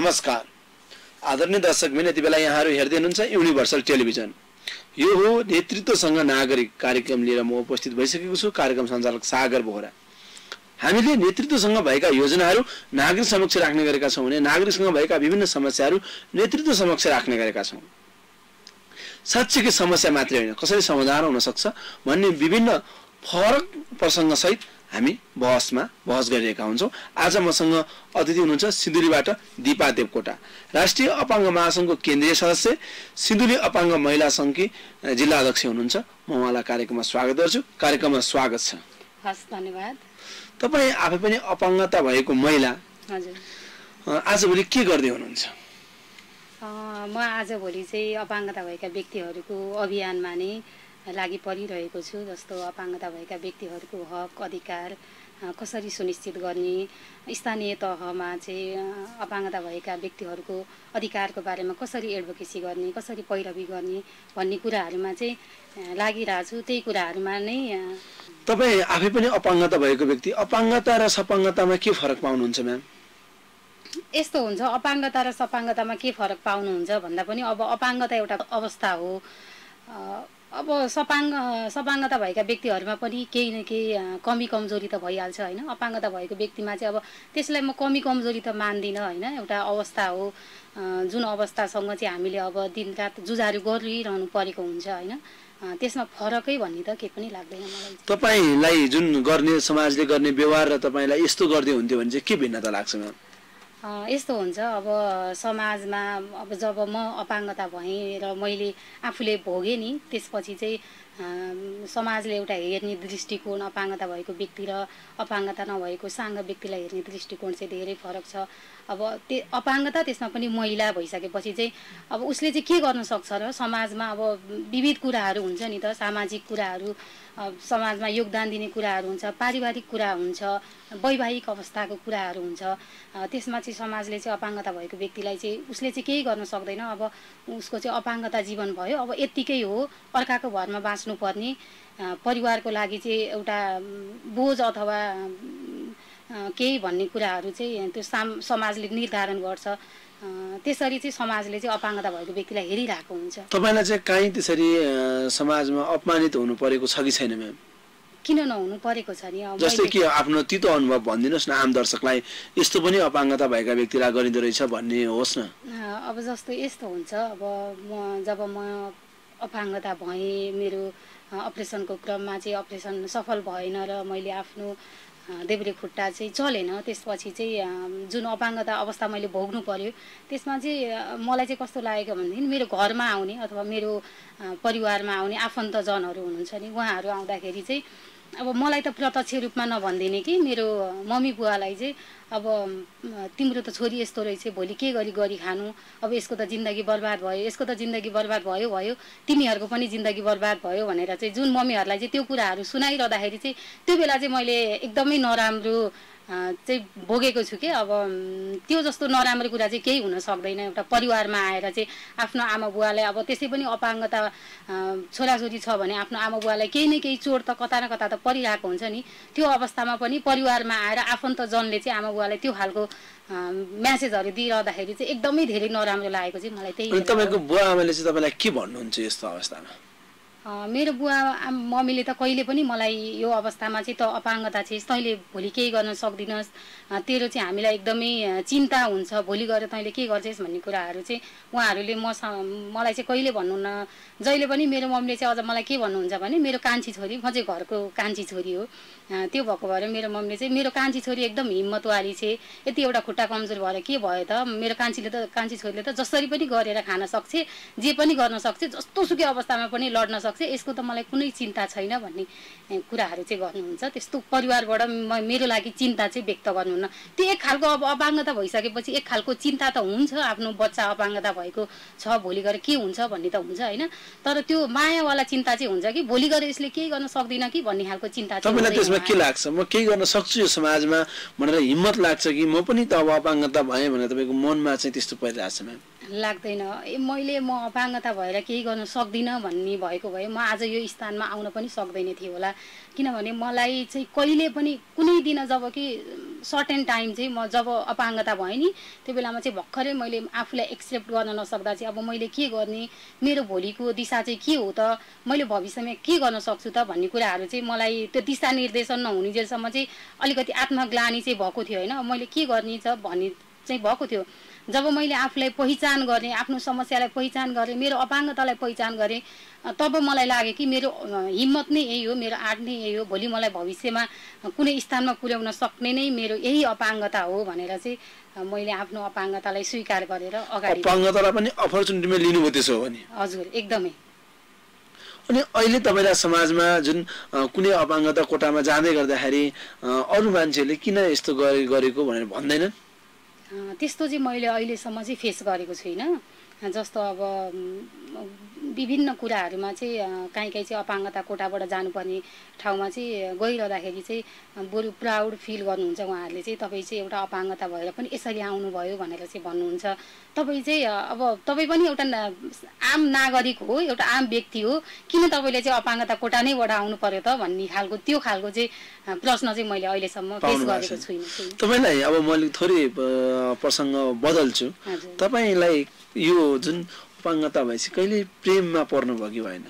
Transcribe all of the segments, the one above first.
नमस्कार आदरणीय दर्शकबिन, यति बेला यहाँहरू हेर्दै हुनुहुन्छ युनिभर्सल टेलिभिजन। यो हो नेतृत्वसँग नागरिक कार्यक्रम लिएर म उपस्थित भइसकेको छु। कार्यक्रम सञ्चालक सागर बोहरा। हामीले नेतृत्वसँग भएका योजनाहरू नागरिक समक्ष राख्ने गरेका छौँ भने नागरिकसँग भएका विभिन्न समस्याहरू नेतृत्व समक्ष राख्ने गरेका छौँ। साँच्चीकै समस्या मात्रै होइन, कसरी समाधान हुन सक्छ भन्ने विभिन्न फरक प्रसङ्ग सहित हामी बहस गरिरहेका हुन्छौँ। आज मसँग अतिथि हुनुहुन्छ सिन्धुलीबाट दिपा देवकोटा, राष्ट्रिय अपाङ्ग महासङ्घको केन्द्रीय सदस्य, सिन्धुली अपाङ्ग महिला सङ्घकी जिल्ला अध्यक्ष हुनुहुन्छ। म उहाँलाई कार्यक्रममा स्वागत गर्छु। कार्यक्रममा स्वागत छ। हस्, धन्यवाद। तपाईँ आफै पनि अपाङ्गता भएको महिला, हजुर, आजभोलि के गर्दै हुनुहुन्छ? म आजभोलि चाहिँ अपाङ्गता भएका व्यक्तिहरूको अभियानमा नै लागि परिरहेको छु। जस्तो अपाङ्गता भएका व्यक्तिहरूको हक अधिकार कसरी सुनिश्चित गर्ने, स्थानीय तहमा चाहिँ अपाङ्गता भएका व्यक्तिहरूको अधिकारको बारेमा कसरी एडभोकेसी गर्ने, कसरी पैरवी गर्ने भन्ने कुराहरूमा चाहिँ लागिरहेको छु। त्यही कुराहरूमा नै तपाईँ आफै पनि अपाङ्गता भएको व्यक्ति, अपाङ्गता र सपाङ्गतामा के फरक पाउनुहुन्छ म्याम? यस्तो हुन्छ, अपाङ्गता र सपाङ्गतामा के फरक पाउनुहुन्छ भन्दा पनि अब अपाङ्गता एउटा अवस्था हो। अब सपाङ्गता भएका व्यक्तिहरूमा पनि केही न केही कमी कमजोरी त भइहाल्छ होइन। अपाङ्गता भएको व्यक्तिमा चाहिँ अब त्यसलाई म कमी कमजोरी त मान्दिनँ होइन, एउटा अवस्था हो जुन अवस्थासँग चाहिँ हामीले अब दिनरात जुझारु गरिरहनु परेको हुन्छ होइन। त्यसमा फरकै भन्ने त केही पनि लाग्दैन मलाई। तपाईँलाई जुन गर्ने समाजले गर्ने व्यवहार र तपाईँलाई यस्तो गर्दै हुन्थ्यो भने चाहिँ के भिन्नता लाग्छ म्याम? यस्तो हुन्छ, अब समाजमा अब जब म अपाङ्गता भएँ र मैले आफूले भोगेँ नि, त्यसपछि चाहिँ समाजले एउटा हेर्ने दृष्टिकोण अपाङ्गता भएको व्यक्ति र अपाङ्गता नभएको साङ्ग व्यक्तिलाई हेर्ने दृष्टिकोण चाहिँ धेरै फरक छ। अब अपाङ्गता त्यसमा पनि महिला भइसकेपछि चाहिँ अब उसले चाहिँ के गर्न सक्छ र समाजमा अब विविध कुराहरू हुन्छ नि त, सामाजिक कुराहरू, समाजमा योगदान दिने कुराहरू हुन्छ, पारिवारिक कुरा हुन्छ, वैवाहिक अवस्थाको कुराहरू हुन्छ। त्यसमा चाहिँ समाजले चाहिँ अपाङ्गता भएको व्यक्तिलाई चाहिँ उसले चाहिँ केही गर्न सक्दैन। अब उसको चाहिँ अपाङ्गता जीवन भयो, अब यत्तिकै हो, अर्काको भरमा बाँच्नुपर्ने, परिवारको लागि चाहिँ एउटा बोझ अथवा केही भन्ने कुराहरू चाहिँ त्यो समाजले निर्धारण गर्छ। त्यसरी चाहिँ समाजले चाहिँ अपाङ्गता भएको व्यक्तिलाई हेरिरहेको हुन्छ। तपाईँलाई चाहिँ काहीँ त्यसरी समाजमा अपमानित हुनु परेको छ कि छैन म्याम? किन नहुनु परेको छ नि। जस्तै कि आफ्नो तितो अनुभव भनिदिनुहोस् न, आम दर्शकलाई यस्तो पनि अपाङ्गता भएका व्यक्तिलाई गरिँदो रहेछ भन्ने होस् न। अब जस्तो यस्तो हुन्छ, अब जब म अपाङ्गता भएँ, मेरो अपरेसनको क्रममा चाहिँ अपरेसन सफल भएन र मैले आफ्नो देब्रे खुट्टा चाहिँ चलेन, त्यसपछि चाहिँ जुन अपाङ्गता अवस्था मैले भोग्नु पर्यो, त्यसमा चाहिँ मलाई चाहिँ कस्तो लागेको भनेदेखि मेरो घरमा आउने अथवा मेरो परिवारमा आउने आफन्तजनहरू हुनुहुन्छ नि, उहाँहरू आउँदाखेरि चाहिँ अब मलाई त प्रत्यक्ष रूपमा नभनिदिने कि मेरो मम्मी बुवालाई चाहिँ अब तिम्रो त छोरी यस्तो रहेछ, भोलि के गरी खानु, अब यसको त जिन्दगी बर्बाद भयो, यसको त जिन्दगी बर्बाद भयो, तिमीहरूको पनि जिन्दगी बर्बाद भयो भनेर चाहिँ जुन मम्मीहरूलाई चाहिँ त्यो कुराहरू सुनाइरहँदाखेरि चाहिँ त्यो बेला चाहिँ मैले एकदमै नराम्रो चाहिँ भोगेको छु कि। अब त्यो जस्तो नराम्रो कुरा चाहिँ केही हुन सक्दैन। एउटा परिवारमा आएर चाहिँ आफ्नो आमा बुवालाई, अब त्यसै पनि अपाङ्गता छोराछोरी छ भने आफ्नो आमा बुवालाई केही न केही चोट त कता न कता त परिरहेको हुन्छ नि। त्यो अवस्थामा पनि परिवारमा आएर आफन्तजनले चाहिँ आमा बुवालाई त्यो खालको म्यासेजहरू दिइरहँदाखेरि चाहिँ एकदमै धेरै नराम्रो लागेको चाहिँ मलाई त्यही। तपाईँको बुवा आमाले चाहिँ तपाईँलाई के भन्नुहुन्छ यस्तो अवस्थामा? मेरो बुवा मम्मीले त कहिले पनि मलाई यो अवस्थामा चाहिँ त अपाङ्गता चाहिँ तैँले भोलि केही गर्न सक्दिनस्, तेरो चाहिँ हामीलाई एकदमै चिन्ता हुन्छ, भोलि गएर तैँले के गर्छस् भन्ने कुराहरू चाहिँ उहाँहरूले मलाई चाहिँ कहिले भन्नुहुन्न। जहिले पनि मेरो मम्मीले चाहिँ अझ मलाई के भन्नुहुन्छ भने मेरो कान्छी छोरी, म चाहिँ घरको कान्छी छोरी हो, त्यो भएको भएर मेरो मम्मीले चाहिँ मेरो कान्छी छोरी एकदम हिम्मतवाली छे, यति एउटा खुट्टा कमजोर भएर के भयो त, मेरो कान्छी छोरीले त जसरी पनि गरेर खान सक्छ, जे पनि गर्न सक्छ, जस्तो सुकै अवस्थामा पनि लड्न सक्छ, यसको त मलाई कुनै चिन्ता छैन भन्ने कुराहरू चाहिँ गर्नुहुन्छ। त्यस्तो परिवारबाट मेरो लागि चिन्ता चाहिँ व्यक्त गर्नुहुन्न। त्यो एक खालको अब अपाङ्गता भइसकेपछि एक खालको चिन्ता त हुन्छ, आफ्नो बच्चा अपाङ्गता भएको छ, भोलि गएर के हुन्छ भन्ने त हुन्छ होइन, तर त्यो मायावाला चिन्ता चाहिँ हुन्छ कि भोलि गएर यसले केही गर्न सक्दिन कि भन्ने खालको चिन्ता चाहिँ। तपाईँलाई त्यसमा के लाग्छ, म केही गर्न सक्छु यो समाजमा भनेर हिम्मत लाग्छ कि म पनि त अब अपाङ्गता भएँ भनेर तपाईँको मनमा चाहिँ त्यस्तो परिरहेछ म्याम? लाग्दैन। मैले म अपाङ्गता भएर केही गर्न सक्दिनँ भन्ने भएको भए म आज यो स्थानमा आउन पनि सक्दैन थिएँ होला। किनभने मलाई चाहिँ कहिले पनि कुनै दिन जब कि सर्टेन टाइम चाहिँ म जब अपाङ्गता भएँ नि त्यो बेलामा चाहिँ भर्खरै मैले आफूलाई एक्सेप्ट गर्न नसक्दा चाहिँ अब मैले के गर्ने, मेरो भोलिको दिशा चाहिँ के हो त, मैले भविष्यमा के गर्न सक्छु त भन्ने कुराहरू चाहिँ मलाई त्यो दिशानिर्देशन नहुने जेलसम्म चाहिँ अलिकति आत्मग्लानि चाहिँ भएको थियो होइन। मैले के गर्ने छ भन्ने चाहिँ भएको थियो। जब मैले आफूलाई पहिचान गरेँ, आफ्नो समस्यालाई पहिचान गरेँ, मेरो अपाङ्गतालाई पहिचान गरेँ, तब मलाई लाग्यो कि मेरो हिम्मत नै यही हो, मेरो आँट नै यही हो, भोलि मलाई भविष्यमा कुनै स्थानमा पुर्याउन सक्ने नै मेरो यही अपाङ्गता हो भनेर चाहिँ मैले आफ्नो अपाङ्गतालाई स्वीकार गरेर अगाडि अपाङ्गतालाई पनि अपर्च्युनिटीमा लिनुभयो त्यसो हो भने? हजुर, एकदमै। अनि अहिले तपाईँलाई समाजमा जुन कुनै अपाङ्गता कोटामा जाँदै गर्दाखेरि अरू मान्छेहरूले किन यस्तो गरेको भनेर भन्दैनन्? त्यस्तो चाहिँ मैले अहिलेसम्म चाहिँ फेस गरेको छुइनँ। जस्तो अब विभिन्न कुराहरूमा चाहिँ काहीँ चाहिँ अपाङ्गता कोटाबाट जानुपर्ने ठाउँमा चाहिँ गइरहँदाखेरि चाहिँ बरु प्राउड फिल गर्नुहुन्छ उहाँहरूले चाहिँ, तपाईँ चाहिँ एउटा अपाङ्गता भएर पनि यसरी आउनुभयो भनेर चाहिँ भन्नुहुन्छ। तपाईँ चाहिँ अब तपाईँ पनि एउटा आम नागरिक हो, एउटा आम व्यक्ति हो, किन तपाईँले चाहिँ अपाङ्गता कोटा नैबाट आउनु पर्यो त भन्ने खालको त्यो खालको चाहिँ प्रश्न चाहिँ मैले अहिलेसम्म फेस गरेको छुइनँ। तपाईँलाई अब मैले थोरै प्रसङ्ग बदल्छु, तपाईँलाई यो जुन अपाङ्गता भएपछि कहिले प्रेममा पर्नुभयो कि भएन?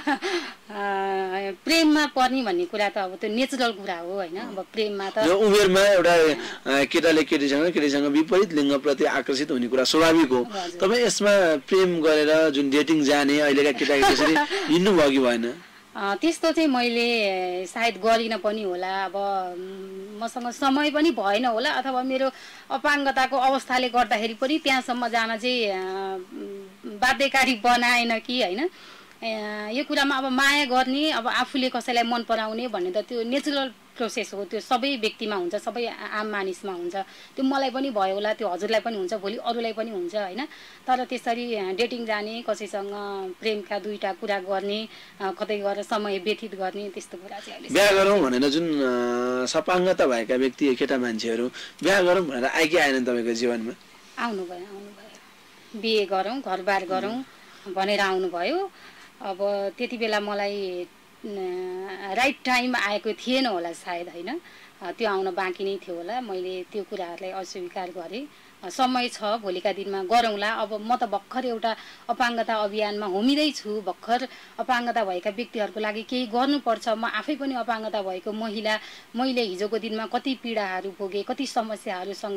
प्रेममा पर्ने भन्ने कुरा त अब त्यो नेचुरल कुरा हो होइन। अब प्रेममा त यो उमेरमा एउटा केटाले केटीसँग विपरीत लिङ्गप्रति आकर्षित हुने कुरा स्वाभाविक हो। तपाईँ यसमा प्रेम गरेर जुन डेटिङ जाने अहिलेका केटाकेटी त्यसरी हिँड्नुभयो कि भएन? त्यस्तो चाहिँ मैले सायद गरिनँ पनि होला। अब मसँग समय पनि भएन होला, अथवा मेरो अपाङ्गताको अवस्थाले गर्दाखेरि पनि त्यहाँसम्म जान चाहिँ बाध्यकारी बनाएन कि होइन। यो कुरामा अब माया गर्ने, अब आफूले कसैलाई मन पराउने भन्ने त त्यो नेचुरल प्रोसेस हो, त्यो सबै व्यक्तिमा हुन्छ, सबै आम मानिसमा हुन्छ। त्यो मलाई पनि भयो होला, त्यो हजुरलाई पनि हुन्छ, भोलि अरूलाई पनि हुन्छ होइन। तर त्यसरी डेटिङ जाने, कसैसँग प्रेमका दुईटा कुरा गर्ने, कतै गएर समय व्यतीत गर्ने, त्यस्तो कुरा चाहिँ अहिले बिहा गरौँ भनेर जुन सपाङ्गता भएका व्यक्ति केटा मान्छेहरू बिहा गरौँ भनेर आएकी आएनन् तपाईँको जीवनमा? आउनुभयो। बिहे गरौँ, घरबार गरौँ भनेर आउनुभयो। अब त्यति बेला मलाई राइट टाइम आएको थिएन होला सायद होइन, त्यो आउन बाँकी नै थियो होला। मैले त्यो कुराहरूलाई अस्वीकार गरेँ। समय छ, भोलिका दिनमा गरौँला। अब म त भर्खर एउटा अपाङ्गता अभियानमा होमिँदैछु। भर्खर अपाङ्गता भएका व्यक्तिहरूको लागि केही गर्नुपर्छ। म आफै पनि अपाङ्गता भएको महिला, मैले हिजोको दिनमा कति पीडाहरू भोगेँ, कति समस्याहरूसँग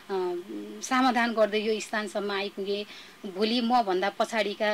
समाधान गर्दै यो स्थानसम्म आइपुगेँ। भोलि मभन्दा पछाडिका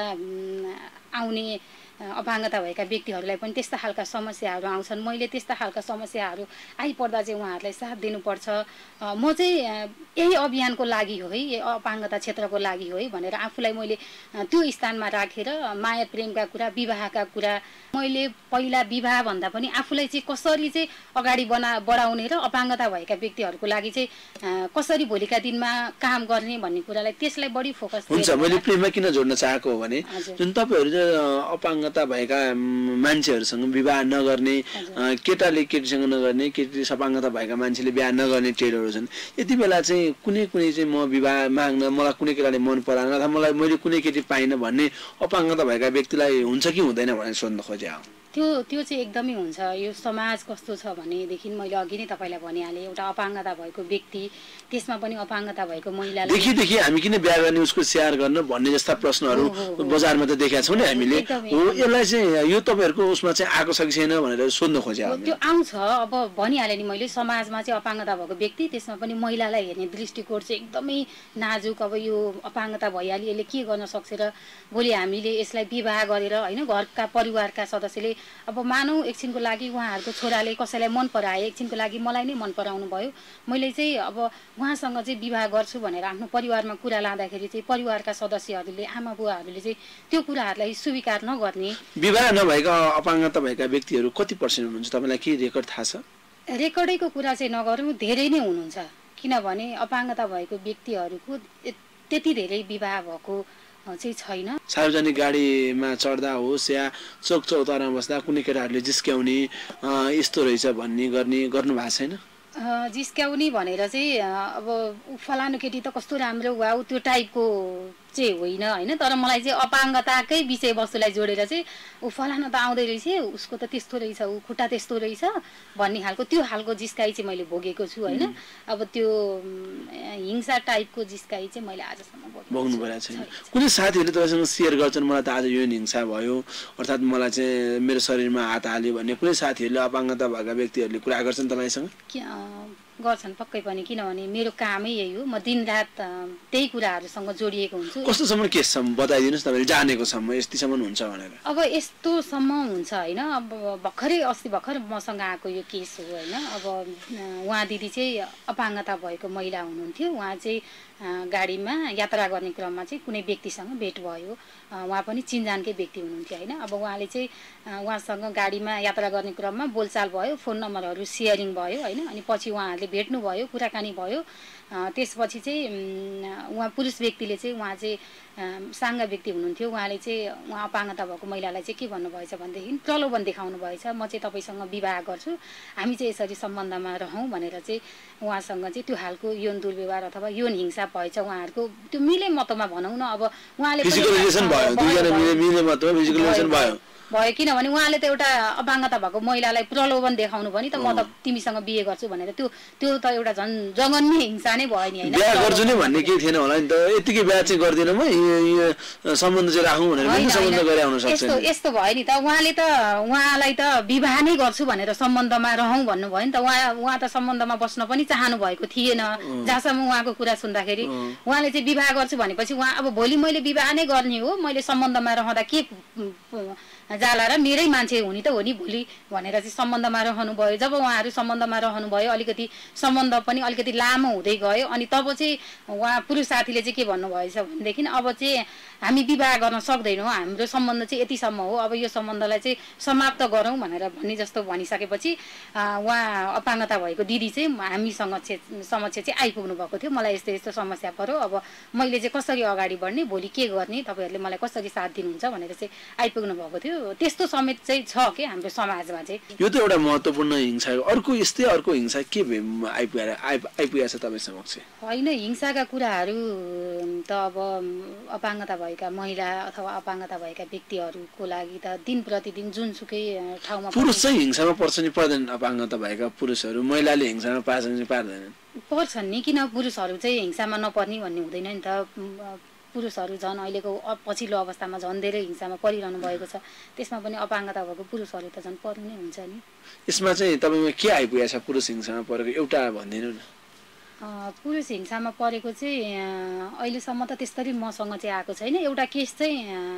आउने अपाङ्गता भएका व्यक्तिहरूलाई पनि त्यस्ता खालका समस्याहरू आउँछन्। मैले त्यस्ता खालका समस्याहरू आइपर्दा चाहिँ उहाँहरूलाई साथ दिनुपर्छ। म चाहिँ यही अभियानको लागि हो है, यही अपाङ्गता क्षेत्रको लागि हो है भनेर आफूलाई मैले त्यो स्थानमा राखेर माया प्रेमका कुरा, विवाहका कुरा, मैले पहिला विवाहभन्दा पनि आफूलाई चाहिँ कसरी चाहिँ अगाडि बढाउने र अपाङ्गता भएका व्यक्तिहरूको लागि चाहिँ कसरी भोलिका दिनमा काम गर्ने भन्ने कुरालाई त्यसलाई बढी फोकस हुन्छ। मैले प्रेममा किन जोड्न चाहेको हो भने जुन तपाईँहरू चाहिँ अपाङ्गता भएका मान्छेहरूसँग विवाह नगर्ने, केटाले केटीसँग नगर्ने, केटी सपाङ्गता भएका मान्छेले बिहा नगर्ने ट्रेडहरू छन्, यति बेला चाहिँ कुनै चाहिँ म विवाह माग्न, मलाई कुनै केटाले मन पराएन अथवा मलाई मैले कुनै केटी पाइनँ भन्ने अपाङ्गता भएका व्यक्तिलाई हुन्छ कि हुँदैन भनेर सोध्न खोजे। त्यो चाहिँ एकदमै हुन्छ। यो समाज कस्तो छ भनेदेखि मैले अघि नै तपाईँलाई भनिहालेँ, एउटा अपाङ्गता भएको व्यक्ति, त्यसमा पनि अपाङ्गता भएको महिलालाई देखि हामी किन बिहा गर्ने, उसको स्याहार गर्न भन्ने जस्ता प्रश्नहरू बजारमा त देखेका छौँ नि हामीले। हो, यसलाई चाहिँ यो तपाईँहरूको उसमा चाहिँ आएको छ कि छैन भनेर सोध्न खोजे। त्यो आउँछ। अब भनिहालेँ नि मैले, समाजमा चाहिँ अपाङ्गता भएको व्यक्ति, त्यसमा पनि महिलालाई हेर्ने दृष्टिकोण चाहिँ एकदमै नाजुक। अब यो अपाङ्गता भइहाल्यो, यसले के गर्न सक्छ र भोलि हामीले यसलाई विवाह गरेर होइन, घरका परिवारका सदस्यले अब मानौ एकछिनको लागि उहाँहरूको छोराले कसैलाई मन पराए, एकछिनको लागि मलाई नै मन पराउनु भयो, मैले चाहिँ अब उहाँसँग चाहिँ विवाह गर्छु भनेर आफ्नो परिवारमा कुरा लाँदाखेरि चाहिँ परिवारका सदस्यहरूले, आमा बुवाहरूले चाहिँ त्यो कुराहरूलाई स्वीकार नगर्ने। विवाह नभएका अपाङ्गता भएका व्यक्तिहरू कति पर्सेन्ट हुनुहुन्छ, तपाईँलाई के रेकर्ड थाहा छ? रेकर्डैको कुरा चाहिँ नगरौँ, धेरै नै हुनुहुन्छ। किनभने अपाङ्गता भएको व्यक्तिहरूको त्यति धेरै विवाह भएको चाहिँ छैन। सार्वजनिक गाडीमा चढ्दा होस् या चौक चौतारामा बस्दा कुनै केटाहरूले जिस्क्याउने यस्तो रहेछ भन्ने गर्नु भएको छैन? जिस्क्याउने भनेर चाहिँ अब फलानु केटी त कस्तो राम्रो वाउ त्यो टाइपको चाहिँ होइन होइन, तर मलाई चाहिँ अपाङ्गताकै विषयवस्तुलाई जोडेर चाहिँ ऊ फलानु त आउँदै रहेछ, उसको त त्यस्तो रहेछ, ऊ खुट्टा त्यस्तो रहेछ भन्ने खालको त्यो खालको जिस्काइ चाहिँ मैले भोगेको छु होइन। अब त्यो हिंसा टाइपको जिस्काइ चाहिँ मैले आजसम्म भोग्नु परेको छैन। कुनै साथीहरूले तपाईँसँग सेयर गर्छन् मलाई त आज यो हिंसा भयो अर्थात् मलाई चाहिँ मेरो शरीरमा हात हाल्यो भन्ने कुनै साथीहरूले अपाङ्गता भएका व्यक्तिहरूले कुरा गर्छन् तपाईँसँग? गर्छन् पक्कै पनि, किनभने मेरो कामै यही हो, म दिनरात त्यही कुराहरूसँग जोडिएको हुन्छु। कस्तोसम्म केससम्म बताइदिनुहोस् तपाईँले जानेको सम्म यतिसम्म हुन्छ भनेर? अब यस्तोसम्म हुन्छ होइन। अब अस्ति भर्खर मसँग आएको यो केस हो होइन। अब उहाँ दिदी चाहिँ अपाङ्गता भएको महिला हुनुहुन्थ्यो। उहाँ चाहिँ गाडीमा यात्रा गर्ने क्रममा चाहिँ कुनै व्यक्तिसँग भेट भयो। उहाँ पनि चिनजानकै व्यक्ति हुनुहुन्थ्यो होइन। अब उहाँले चाहिँ उहाँसँग गाडीमा यात्रा गर्ने क्रममा बोलचाल भयो, फोन नम्बरहरू सेयरिङ भयो होइन। अनि पछि उहाँहरूले भेट्नुभयो, कुराकानी भयो। त्यसपछि चाहिँ उहाँ पुरुष व्यक्तिले चाहिँ उहाँ चाहिँ साङ्गा व्यक्ति हुनुहुन्थ्यो। उहाँले चाहिँ उहाँ अपाङ्गता भएको महिलालाई चाहिँ के भन्नुभएछ भनेदेखि प्रलोभन देखाउनु भएछ, म चाहिँ तपाईँसँग विवाह गर्छु, हामी चाहिँ यसरी सम्बन्धमा रहौँ भनेर चाहिँ उहाँसँग चाहिँ त्यो खालको यौन दुर्व्यवहार अथवा यौन हिंसा भएछ। उहाँहरूको त्यो मिले मतमा भनौँ न। अब उहाँले भयो किनभने उहाँले त एउटा अपाङ्गता भएको महिलालाई प्रलोभन देखाउनु पनि त म त तिमीसँग बिहे गर्छु भनेर त्यो त एउटा झन् जघन्य हिंसा नै भयो नि होइन। बिहे गर्छु नि भन्ने केही थिएन होला नि त, यतिकै बिहे चाहिँ गर्दिनँ म, सम्बन्ध चाहिँ राखौँ भनेर पनि सम्बन्ध गरे आउन सक्छ। यस्तो भयो नि त। उहाँले त उहाँलाई त विवाह नै गर्छु भनेर सम्बन्धमा रहौँ भन्नुभयो नि त। उहाँ त सम्बन्धमा बस्न पनि चाहनु भएको थिएन। जहाँसम्म उहाँको कुरा सुन्दाखेरि उहाँले चाहिँ विवाह गर्छु भनेपछि उहाँ अब भोलि मैले विवाह नै गर्ने हो, मैले सम्बन्धमा रहँदा के जाला र मेरै मान्छे हुने त हो नि भोलि भनेर चाहिँ सम्बन्धमा रहनु भयो। जब उहाँहरू सम्बन्धमा रहनु भयो, अलिकति सम्बन्ध पनि अलिकति लामो हुँदै गयो। अनि तब चाहिँ उहाँ पुरुष साथीले चाहिँ के भन्नुभएछ भनेदेखि अब चाहिँ हामी विवाह गर्न सक्दैनौँ, हाम्रो सम्बन्ध चाहिँ यतिसम्म हो, अब यो सम्बन्धलाई चाहिँ समाप्त गरौँ भनेर भन्ने जस्तो भनिसकेपछि उहाँ अपाङ्गता भएको दिदी चाहिँ हामीसँग समक्ष चाहिँ आइपुग्नु भएको थियो। मलाई यस्तो यस्तो समस्या पऱ्यो, अब मैले चाहिँ कसरी अगाडि बढ्ने, भोलि के गर्ने, तपाईँहरूले मलाई कसरी साथ दिनुहुन्छ भनेर चाहिँ आइपुग्नु भएको थियो। त्यस्तो समेत चाहिँ छ कि हाम्रो समाजमा चाहिँ। यो त एउटा महत्त्वपूर्ण हिंसा हो। अर्को हिंसा के आइपुगेको छ तपाईँ समक्ष? होइन, हिंसाका कुराहरू त अब अपाङ्गता भएका महिला अथवा अपाङ्गता भएका व्यक्तिहरूको लागि त दिन प्रतिदिन जुनसुकै ठाउँमा पुरुष चाहिँ हिंसामा पर्छ नि पर्दैन? अपाङ्गता भएका पुरुषहरू महिलाले हिंसामा पार्छन् कि पार्दैनन्? पर्छन् नि, किन पुरुषहरू चाहिँ हिंसामा नपर्ने भन्ने हुँदैन नि त। पुरुषहरू झन् अहिलेको पछिल्लो अवस्थामा झन् धेरै हिंसामा परिरहनु भएको छ। त्यसमा पनि अपाङ्गता भएको पुरुषहरू त झन् पर्नु नै हुन्छ नि। यसमा चाहिँ तपाईँमा के आइपुगेको छ पुरुष हिंसामा परेको एउटा भनिदिनु न। पुरुष हिंसामा परेको चाहिँ अहिलेसम्म त त्यस्तरी मसँग चाहिँ आएको छैन। एउटा केस चाहिँ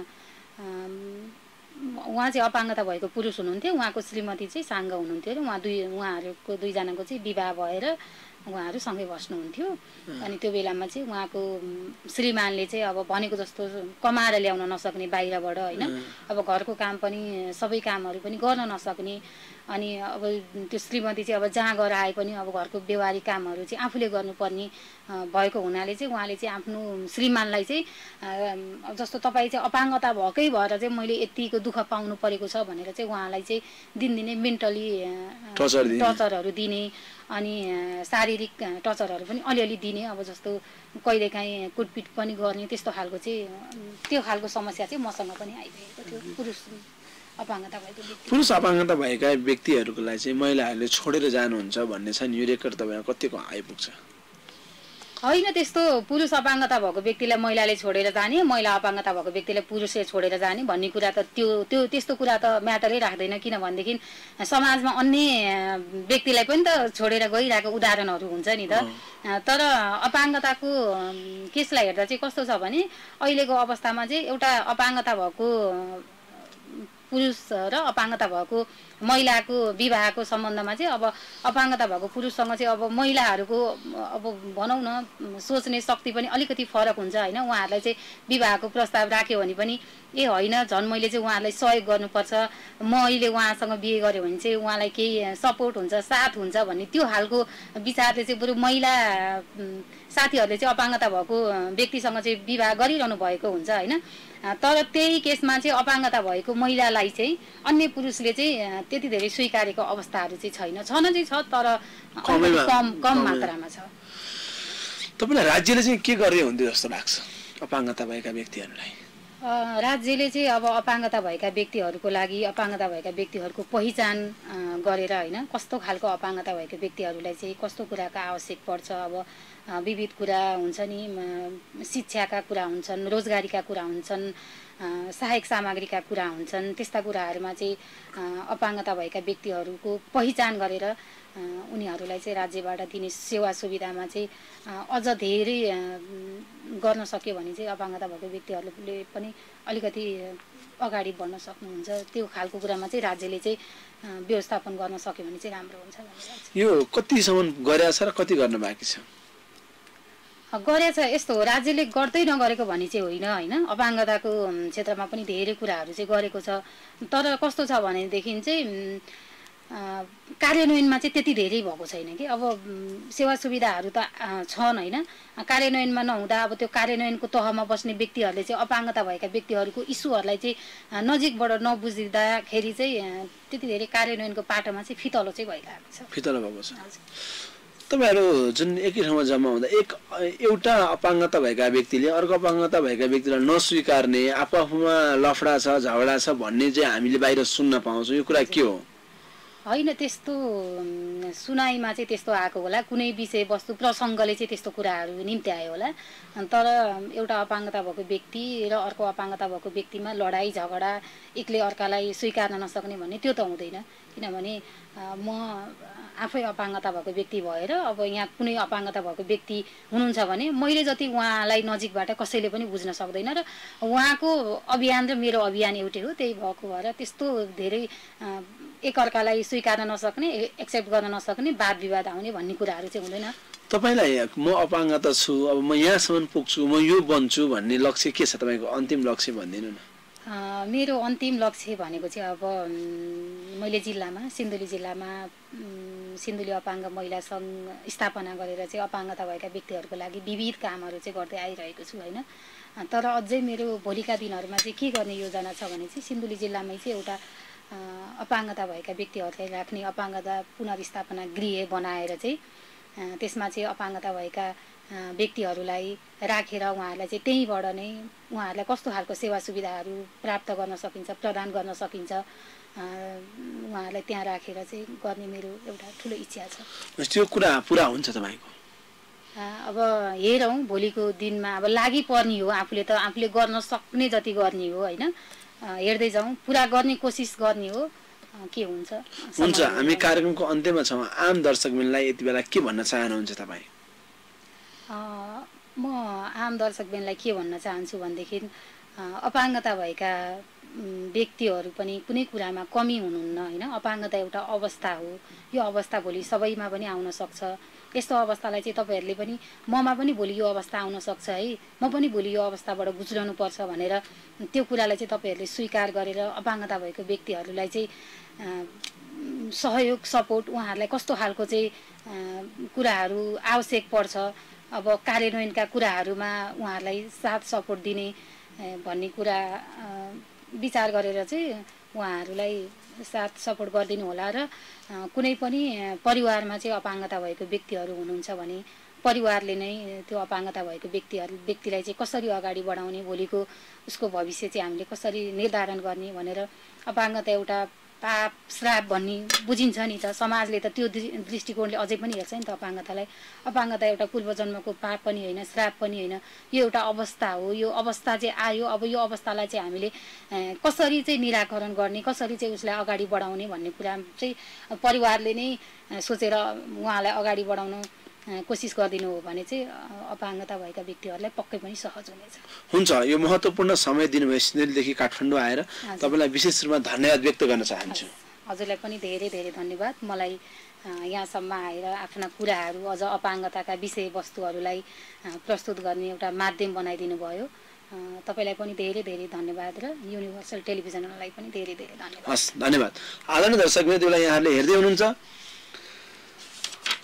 उहाँ चाहिँ अपाङ्गता भएको पुरुष हुनुहुन्थ्यो, उहाँको श्रीमती चाहिँ साङ्गा हुनुहुन्थ्यो र उहाँहरूको दुईजनाको चाहिँ विवाह भएर उहाँहरू सँगै बस्नुहुन्थ्यो। अनि त्यो बेलामा चाहिँ उहाँको श्रीमानले चाहिँ अब भनेको जस्तो कमाएर ल्याउन नसक्ने बाहिरबाट होइन, अब घरको काम पनि सबै कामहरू पनि गर्न नसक्ने। अनि अब त्यो श्रीमती चाहिँ अब जहाँ गएर आए पनि अब घरको व्यवहारिक कामहरू चाहिँ आफूले गर्नुपर्ने भएको हुनाले चाहिँ उहाँले चाहिँ आफ्नो श्रीमानलाई चाहिँ जस्तो तपाईँ चाहिँ अपाङ्गता भएकै भएर चाहिँ मैले यतिको दुःख पाउनु परेको छ भनेर चाहिँ उहाँलाई चाहिँ दिनदिनै मेन्टली टर्चरहरू दिने अनि शारीरिक टर्चरहरू पनि अलिअलि दिने। अब जस्तो कहिलेकाहीँ कुटपिट पनि गर्ने, त्यस्तो खालको चाहिँ त्यो खालको समस्या चाहिँ मसँग पनि आइरहेको थियो। पुरुष अपाङ्गता भएका व्यक्तिहरूको लागि चाहिँ महिलाहरूले छोडेर जानुहुन्छ भन्ने छ नि, यो रेकर्ड तपाईँलाई कतिको आइपुग्छ? होइन, त्यस्तो पुरुष अपाङ्गता भएको व्यक्तिलाई महिलाले छोडेर जाने, महिला अपाङ्गता भएको व्यक्तिलाई पुरुषले छोडेर जाने भन्ने कुरा त त्यस्तो कुरा त म्याटरै राख्दैन। किनभनेदेखि समाजमा अन्य व्यक्तिलाई पनि त छोडेर गइरहेको उदाहरणहरू हुन्छ नि त। तर अपाङ्गताको केसलाई हेर्दा चाहिँ कस्तो छ भने अहिलेको अवस्थामा चाहिँ एउटा अपाङ्गता भएको पुरुष र अपाङ्गता भएको महिलाको विवाहको सम्बन्धमा चाहिँ अब अपाङ्गता भएको पुरुषसँग चाहिँ अब महिलाहरूको अब भनौँ न सोच्ने शक्ति पनि अलिकति फरक हुन्छ होइन। उहाँहरूलाई चाहिँ विवाहको प्रस्ताव राख्यो भने पनि होइन झन् मैले चाहिँ उहाँहरूलाई सहयोग गर्नुपर्छ, म अहिले उहाँसँग बिहे गरेँ भने चाहिँ उहाँलाई केही सपोर्ट हुन्छ, साथ हुन्छ भन्ने त्यो खालको विचारले चाहिँ बरु महिला साथीहरूले चाहिँ अपाङ्गता भएको व्यक्तिसँग चाहिँ विवाह गरिरहनु भएको हुन्छ होइन। तर त्यही केसमा चाहिँ अपाङ्गता भएको महिलालाई चाहिँ अन्य पुरुषले चाहिँ त्यति धेरै स्वीकारेको अवस्थाहरू चाहिँ छैन, छन चाहिँ छ तर कम मात्रामा छ। तपाईँलाई राज्यले चाहिँ के गर्दै हुन्थ्यो जस्तो लाग्छ अपाङ्गता भएका व्यक्तिहरूलाई? राज्यले चाहिँ अब अपाङ्गता भएका व्यक्तिहरूको लागि अपाङ्गता भएका व्यक्तिहरूको पहिचान गरेर होइन, कस्तो खालको अपाङ्गता भएका व्यक्तिहरूलाई चाहिँ कस्तो कुराको आवश्यक पर्छ, अब विविध कुरा हुन्छ नि, शिक्षाका कुरा हुन्छन्, रोजगारीका कुरा हुन्छन्, सहायक सामग्रीका कुरा हुन्छन्, त्यस्ता कुराहरूमा चाहिँ अपाङ्गता भएका व्यक्तिहरूको पहिचान गरेर उनीहरूलाई चाहिँ राज्यबाट दिने सेवा सुविधामा चाहिँ अझ धेरै गर्न सक्यो भने चाहिँ अपाङ्गता भएको व्यक्तिहरूले पनि अलिकति अगाडि बढ्न सक्नुहुन्छ। त्यो खालको कुरामा चाहिँ राज्यले चाहिँ व्यवस्थापन गर्न सक्यो भने चाहिँ राम्रो हुन्छ भन्ने लाग्छ। यो कतिसम्म गरेछ र कति गर्न बाँकी छ? गरेछ, यस्तो हो, राज्यले गर्दै नगरेको भन्ने चाहिँ होइन होइन, अपाङ्गताको क्षेत्रमा पनि धेरै कुराहरू चाहिँ गरेको छ। तर कस्तो छ भनेदेखि चाहिँ कार्यान्वयनमा चाहिँ त्यति धेरै भएको छैन कि। अब सेवा सुविधाहरू त छन् होइन, कार्यान्वयनमा नहुँदा अब त्यो कार्यान्वयनको तहमा बस्ने व्यक्तिहरूले चाहिँ अपाङ्गता भएका व्यक्तिहरूको इस्युहरूलाई चाहिँ नजिकबाट नबुझिँदाखेरि चाहिँ त्यति धेरै कार्यान्वयनको पाटोमा चाहिँ फितलो चाहिँ भइरहेको छ, फितलो भएको छ। तपाईँहरू जुन एकै ठाउँमा जम्मा हुँदा एउटा अपाङ्गता भएका व्यक्तिले अर्को अपाङ्गता भएका व्यक्तिलाई नस्वीकार्ने, आफूमा लफडा छ झगडा छ भन्ने चाहिँ हामीले बाहिर सुन्न पाउँछौँ, यो कुरा के हो? होइन, त्यस्तो सुनाइमा चाहिँ त्यस्तो आएको होला, कुनै विषयवस्तु प्रसङ्गले चाहिँ त्यस्तो कुराहरू निम्त्यायो होला। तर एउटा अपाङ्गता भएको व्यक्ति र अर्को अपाङ्गता भएको व्यक्तिमा लडाइँ झगडा, एकले अर्कालाई स्वीकार्न नसक्ने भन्ने त्यो त हुँदैन। किनभने म आफै अपाङ्गता भएको व्यक्ति भएर अब यहाँ कुनै अपाङ्गता भएको व्यक्ति हुनुहुन्छ भने मैले जति उहाँलाई नजिकबाट कसैले पनि बुझ्न सक्दैन र उहाँको अभियान र मेरो अभियान एउटै हो। त्यही भएको भएर त्यस्तो धेरै एकअर्कालाई स्वीकार्न नसक्ने, एक्सेप्ट गर्न नसक्ने, वाद विवाद आउने भन्ने कुराहरू चाहिँ हुँदैन। तपाईँलाई म अपाङ्गता छु, अब म यहाँसम्म पुग्छु, म यो बन्छु भन्ने लक्ष्य के छ तपाईँको? अन्तिम लक्ष्य भनिदिनु न। मेरो अन्तिम लक्ष्य भनेको चाहिँ अब मैले जिल्लामा, सिन्धुली जिल्लामा सिन्धुली अपाङ्ग महिला सङ्घ स्थापना गरेर चाहिँ अपाङ्गता भएका व्यक्तिहरूको लागि विविध कामहरू चाहिँ गर्दै आइरहेको छु होइन। तर अझै मेरो भोलिका दिनहरूमा चाहिँ के गर्ने योजना छ भने चाहिँ सिन्धुली जिल्लामै चाहिँ एउटा अपाङ्गता भएका व्यक्तिहरूलाई राख्ने अपाङ्गता पुनर्स्थापना गृह बनाएर चाहिँ त्यसमा चाहिँ अपाङ्गता भएका व्यक्तिहरूलाई राखेर उहाँहरूलाई चाहिँ त्यहीँबाट नै उहाँहरूलाई कस्तो खालको सेवा सुविधाहरू प्राप्त गर्न सकिन्छ, प्रदान गर्न सकिन्छ, उहाँहरूलाई त्यहाँ राखेर चाहिँ गर्ने मेरो एउटा ठुलो इच्छा छ। त्यो कुरा पुरा हुन्छ तपाईँको? अब हेरौँ, भोलिको दिनमा अब लागि पर्ने हो, आफूले गर्न सक्ने जति गर्ने हो होइन, हेर्दै जाउँ, पुरा गर्ने कोसिस गर्ने हो, के हुन्छ। हुन्छ, हामी कार्यक्रमको अन्त्यमा छौँ। आम दर्शकबिनलाई यति बेला के भन्न चाहनुहुन्छ तपाईँ? म आम दर्शकबिनलाई के भन्न चाहन्छु भनेदेखि अपाङ्गता भएका व्यक्तिहरू पनि कुनै कुरामा कमी हुनुहुन्न होइन। अपाङ्गता एउटा अवस्था हो, यो अवस्था भोलि सबैमा पनि आउन सक्छ। यस्तो अवस्थालाई चाहिँ तपाईँहरूले पनि, ममा पनि भोलि यो अवस्था आउन सक्छ है, म पनि भोलि यो अवस्थाबाट गुज्रनु पर्छ भनेर त्यो कुरालाई चाहिँ तपाईँहरूले स्वीकार गरेर अपाङ्गता भएको व्यक्तिहरूलाई चाहिँ सहयोग, सपोर्ट, उहाँहरूलाई कस्तो खालको चाहिँ कुराहरू आवश्यक पर्छ, अब कार्यान्वयनका कुराहरूमा उहाँहरूलाई साथ सपोर्ट दिने भन्ने कुरा विचार गरेर चाहिँ उहाँहरूलाई साथ सपोर्ट गरिदिनु होला। र कुनै पनि परिवारमा चाहिँ अपाङ्गता भएको व्यक्तिहरू हुनुहुन्छ भने परिवारले नै त्यो अपाङ्गता भएको व्यक्तिलाई चाहिँ कसरी अगाडि बढाउने, भोलिको उसको भविष्य चाहिँ हामीले कसरी निर्धारण गर्ने भनेर, अपाङ्गता एउटा पाप श्राप भन्ने बुझिन्छ नि त, समाजले त त्यो दृष्टिकोणले अझै पनि हेर्छ नि त अपाङ्गतालाई। अपाङ्गता एउटा पूर्वजन्मको पाप पनि होइन, श्राप पनि होइन, यो एउटा अवस्था हो। यो अवस्था चाहिँ आयो, अब यो अवस्थालाई चाहिँ हामीले कसरी चाहिँ निराकरण गर्ने, कसरी चाहिँ उसलाई अगाडि बढाउने भन्ने कुरा चाहिँ परिवारले नै सोचेर उहाँलाई अगाडि बढाउन कोसिस गरिदिनु हो भने चाहिँ अपाङ्गता भएका व्यक्तिहरूलाई पक्कै पनि सहज हुनेछ। हुन्छ, यो महत्त्वपूर्ण समय दिनुभयो सिन्धुलीदेखि काठमाडौँ आएर, तपाईँलाई विशेष रूपमा धन्यवाद व्यक्त गर्न चाहन्छु। हजुरलाई पनि धेरै धेरै धन्यवाद, मलाई यहाँसम्म आएर आफ्ना कुराहरू अझ अपाङ्गताका विषयवस्तुहरूलाई प्रस्तुत गर्ने एउटा माध्यम बनाइदिनु भयो। तपाईँलाई पनि धेरै धेरै धन्यवाद र युनिभर्सल टेलिभिजनलाई पनि धेरै धेरै धन्यवाद। हस्, धन्यवाद। आदरणीय दर्शकवृन्द, यहाँहरूले हेर्दै हुनुहुन्छ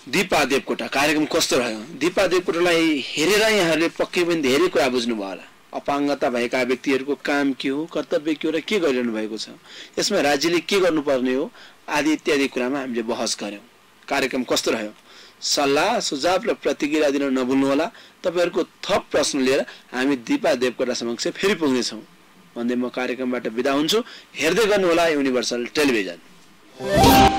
दिपा देवकोटा कार्यक्रम कस्तो रह्यो? दिपा देवकोटालाई हेरेर यहाँहरूले पक्कै पनि धेरै कुरा बुझ्नुभयो होला। अपाङ्गता भएका व्यक्तिहरूको काम के हो, कर्तव्य के हो र के गरिरहनु भएको छ, यसमा राज्यले के गर्नुपर्ने हो आदि इत्यादि कुरामा हामीले बहस गर्यौँ। कार्यक्रम कस्तो रह्यो? सल्लाह सुझाव र प्रतिक्रिया दिन नभुल्नुहोला। तपाईहरूको थप प्रश्न लिएर हामी दिपा देवकोटा समक्ष फेरि पुग्नेछौँ भन्दै म कार्यक्रमबाट बिदा हुन्छु। हेर्दै गर्नुहोला युनिभर्सल टेलिभिजन।